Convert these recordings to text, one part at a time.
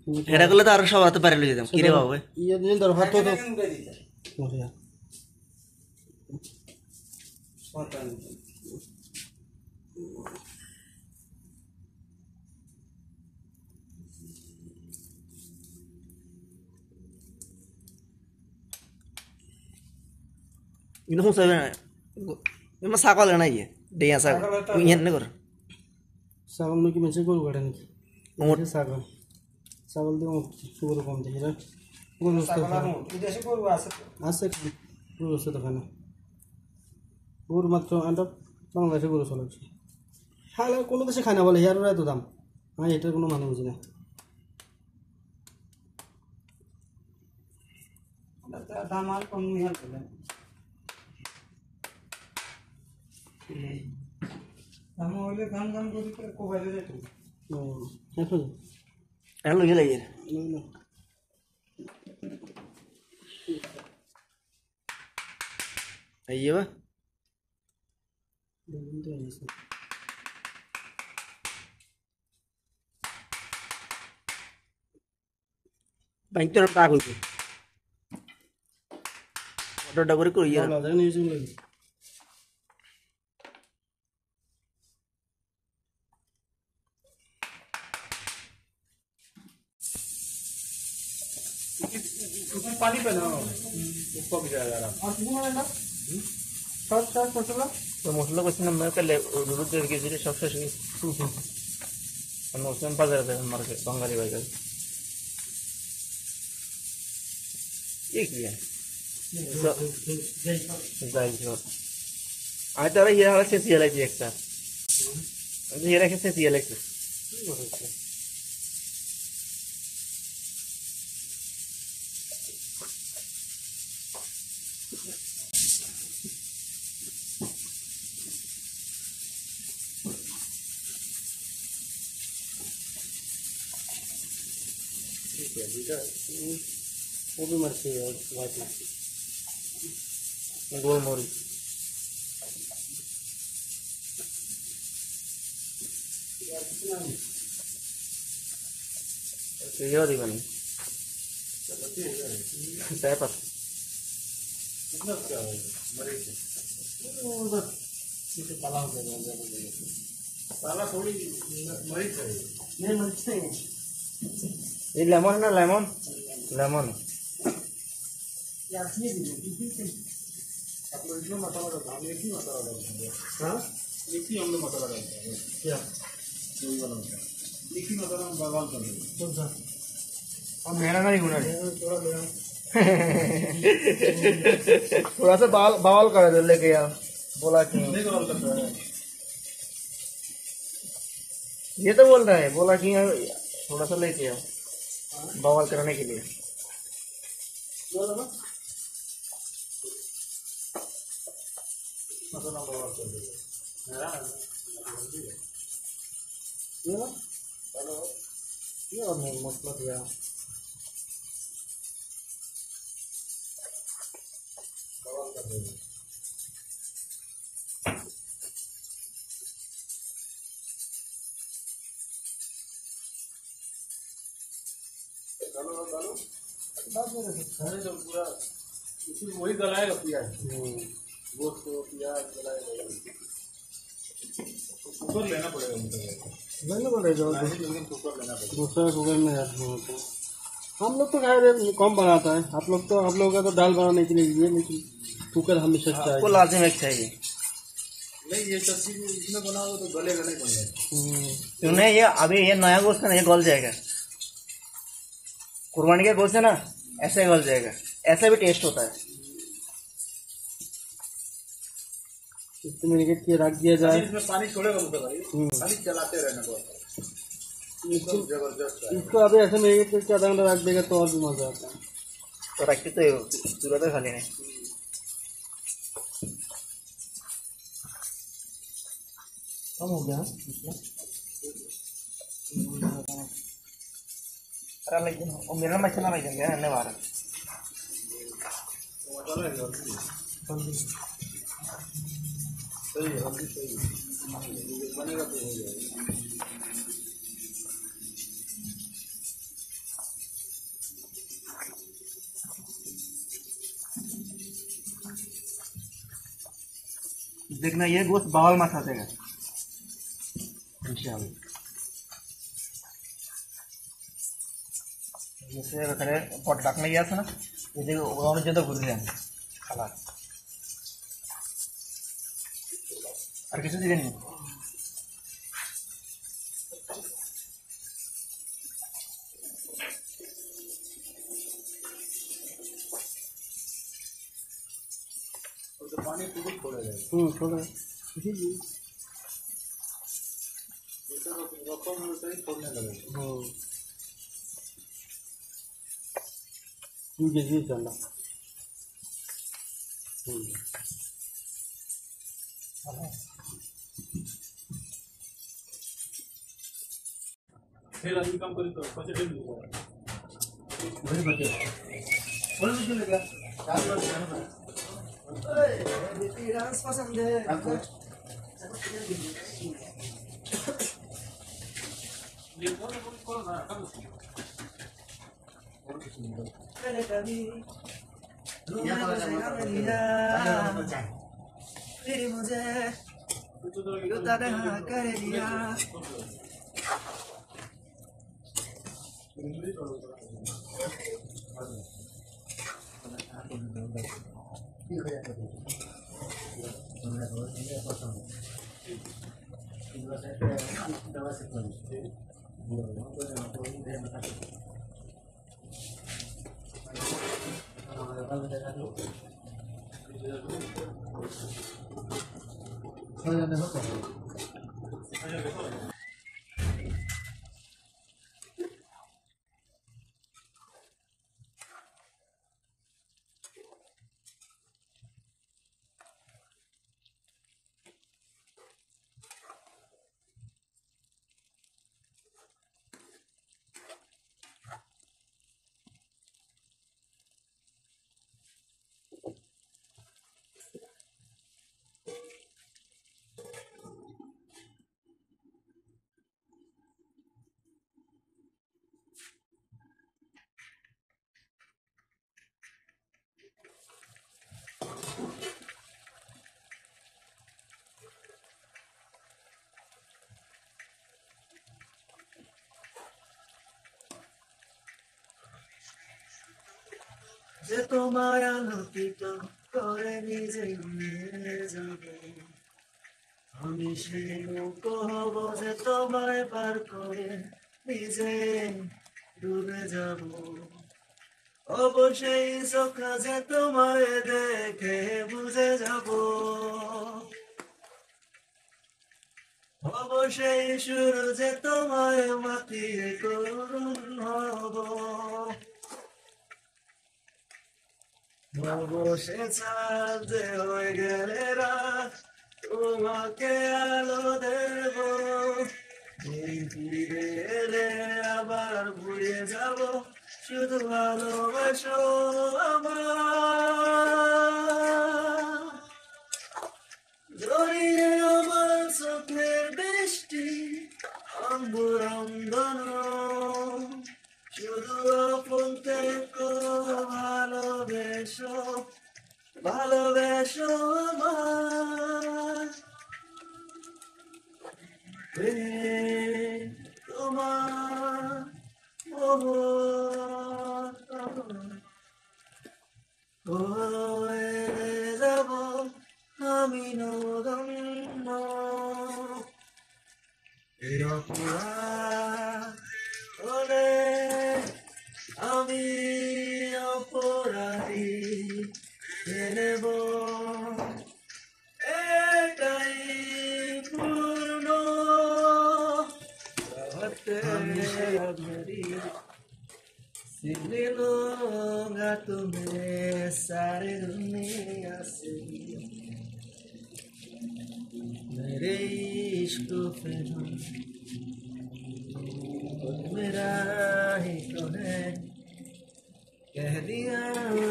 এটা করলে তো আরো সবার তো পারে লই যেতাম কি রে বাবা ইয়ে দিন তোর হাত তো ini kung sabi na memang sakal na iya dia sakal ingin nih kor ছাগল নাকি মেসে গরু কাটে নাকি umur ছাগল ছাগল দিয়ে গরু কম দেখি না গরু আছে গরু আছে দোকানে গরু মাত্র আন্ডার বাংলাদেশে গরু চলাচ্ছে খালে কোনো দেশে খায় না বলে ইয়ার এত দাম আমি এটার কোনো মানে বুঝি না দাম আর কম নিয়ে আসবে দাম হলে দাম করি করে কোবাইলে যেত এখন lo gila ya iya ba banyak orang takut tuh udah gue kok iya पानी पे ना ऊपर भी जाएगा और कितना लेना सब मसाला तो मसाला कुछ ना मैं कल दूध दे के जीरे सब से हम उसमें बाजार पे मार्केट बंगाली बाजार एक भी है जाई जो आज तारा ये हाल से सिया लगी एक साथ ये रखे से सिया लगी वो भी मर्ची है वाइट मर्ची गोल मोरी ये वाली बनी चाय पत्ती कितना क्या है मरीज उधर किसी ताला हो गया ताला थोड़ी मरीज है ये मरीज है ये लेमन ना लेमन लेमन यार ये भी आप लोग इसमें मसाला डालते हैं एक ही मसाला डालते हैं हाँ एक ही हम लोग मसाला डालते हैं क्या वही वाला एक ही मसाला हम बवाल कर देंगे कौन सा और मेरा नहीं गुना थोड़ा सा बवाल कर दे लेके यार बोला कि नहीं बवाल करता है ये तो बोल रहा है बोला कि थोड़ा सा लेके आओ बवाल कराने के लिए मसाला बवाल कर देंगे ये और मसला दिया बवाल कर देंगे खाने जब पूरा उसी वही गलाएगा प्याज गोश्त को प्याज गलाएगा कुकर लेना पड़ेगा लेकिन कुकर लेना पड़ेगा दूसरा कुकर में हम लोग तो खैर कम बनाता है आप लोग का तो दाल बनाने के लिए लेकिन कुकर हमेशा चाहिए आपको लाजिम एक चाहिए नहीं ये सब्जी इसमें बनाओ तो गलेगा नहीं बढ़िया क्यों नहीं ये अभी ये नया गोश्त है ना ये गल जाएगा कुर्बानी का गोश्त है ना ऐसे गल जाएगा ऐसा भी टेस्ट होता है इसमें मिनट के रख दिया जाए इसमें पानी छोड़ेगा मुझे भाई पानी चलाते रहना पड़ता जबरदस्त इसको अभी ऐसे मिनट के आधा घंटा रख देगा तो और भी मजा आता है तो रखते तो जरूरत है खाली नहीं कम हो गया अरे लेकिन मेरा मछला नहीं देंगे धन्यवाद सही है सही बनेगा तो हो जाएगा देखना ये गोश्त बावल में खातेगा इंशाल्लाह। जैसे करे पट डाकने गया था ना ये उन्होंने ज़्यादा घुर रहे हैं खाला और किसी जगह नहीं पानी पूरी छोड़े जाए छोड़ जी रकम सही छोड़ने लगे जी चला फिर अभी काम करी तो बचे फिर वही बचे लगा 4 बार डांस पसंद है फिर मुझे तन्हा कर दिया যে তোমার আলোকিত করে নিজে নিয়ে যাবে আমি সেই নৌকো হব যে তোমায় পার করে নিজে ডুবে যাব অবশ্যই চোখা যে তোমায় দেখে বুঝে যাব অবশ্যই শুরু যে তোমায় মাতিয়ে করুণ হব বসে ছাদে হয়ে গেলে রাত তোমাকে আলো দেব ফিরে এলে আবার ভুলে যাব শুধু ভালোবাসো আমার জড়িয়ে আমার চোখের বৃষ্টি অম্বুরন্দন শুধু আপন থেকো ভালোবেসো ভালোবেসো আমার তোমার হয়ে যাব আমি নগণ্য হলে আমি অপরাধী নেব এটাই পূর্ণ सीने लूंगा तुम्हें सारी दुनिया से मेरे इश्क पे मेरा ही तो है कह दिया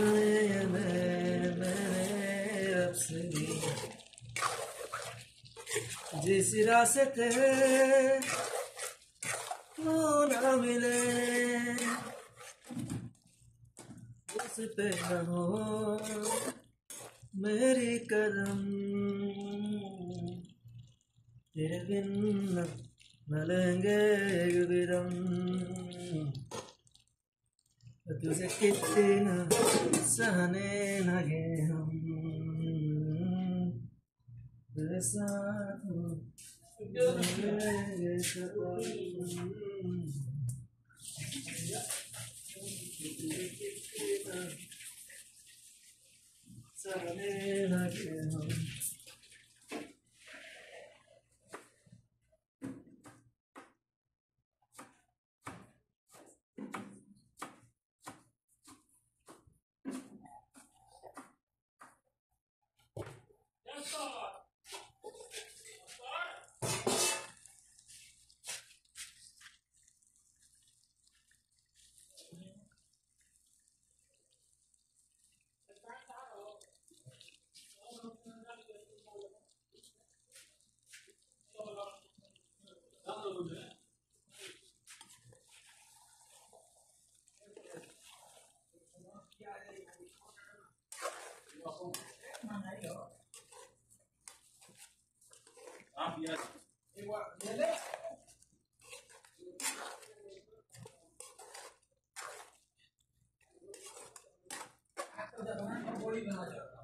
मैंने रब से जिस रास्ते वो ना मिले उस पे न हो मेरी कदम तेरे बिन न लेंगे एक भी दम, तुझे कितना सहने लगे हम, तेरे साथ रहेंगे सनम, तुझे कितना सहने लगे हम। बड़ी बना